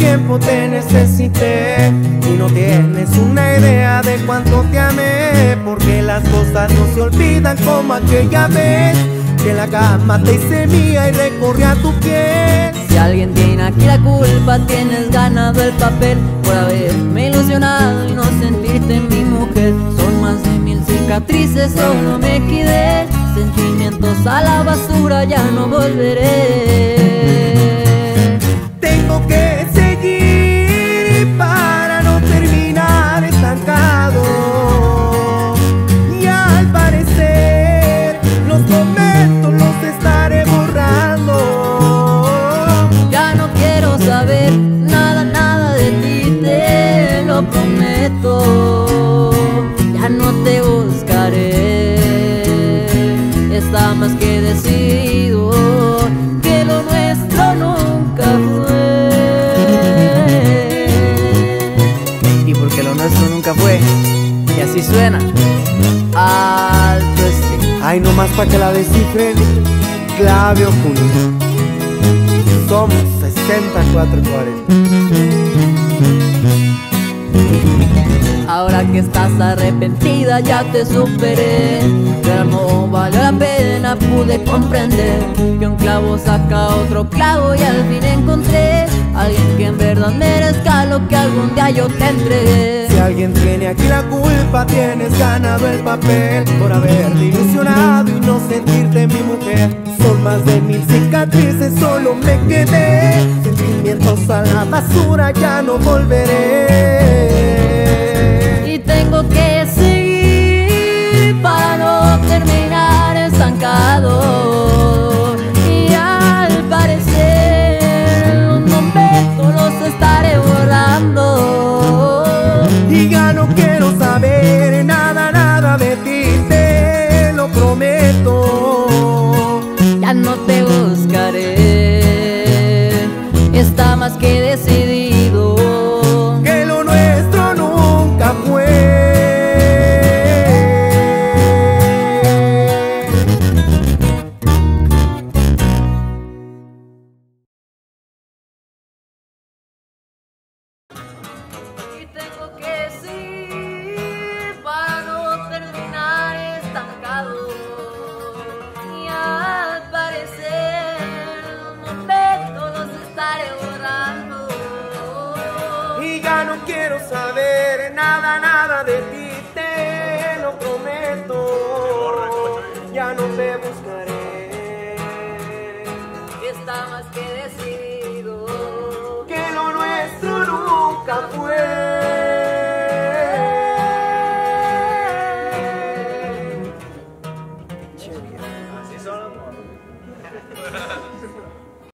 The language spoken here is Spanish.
tiempo te necesité y no tienes una idea de cuánto te amé, porque las cosas no se olvidan como aquella vez que en la cama te hice mía y recorrí a tu piel. Si alguien tiene aquí la culpa, tienes ganado el papel por haberme ilusionado y no sentirte mi mujer. Son más de 1000 cicatrices, solo me quedé. Sentimientos a la basura, ya no volveré. Tengo que seguir para no terminar estancado, y al parecer los momentos los estaré borrando. Ya no quiero saber nada, nada de ti, te lo prometo. Ya no te buscaré, está más que decidido que lo nuestro nunca fue. Y porque lo nuestro nunca fue, y así suena Alto Estilo. Ay, no más pa' que la descifren, clave oculta. Somos 6440. Ahora que estás arrepentida ya te superé, pero no valió la pena, pude comprender que un clavo saca otro clavo y al fin encontré a alguien que en verdad merezca lo que algún día yo te entregué. Si alguien tiene aquí la culpa, tienes ganado el papel por haberte ilusionado y no sentirte mi mujer. Son más de 1000 cicatrices, solo me quedé. Sentimientos a la basura, ya no volveré. Y tengo que seguir para no terminar estancado. Y al parecer en un momento los estaré borrando. Y ya no quiero saber nada, nada de ti, te lo prometo. Ya no te buscaré, está más que decidido que lo nuestro nunca fue. Y tengo que seguir para no terminar estancado. Y al parecer en un momento los estaré borrando. Y ya no quiero saber nada, nada de ti, te lo prometo. Ya no te buscaré, Está más que decidido que lo nuestro nunca fue.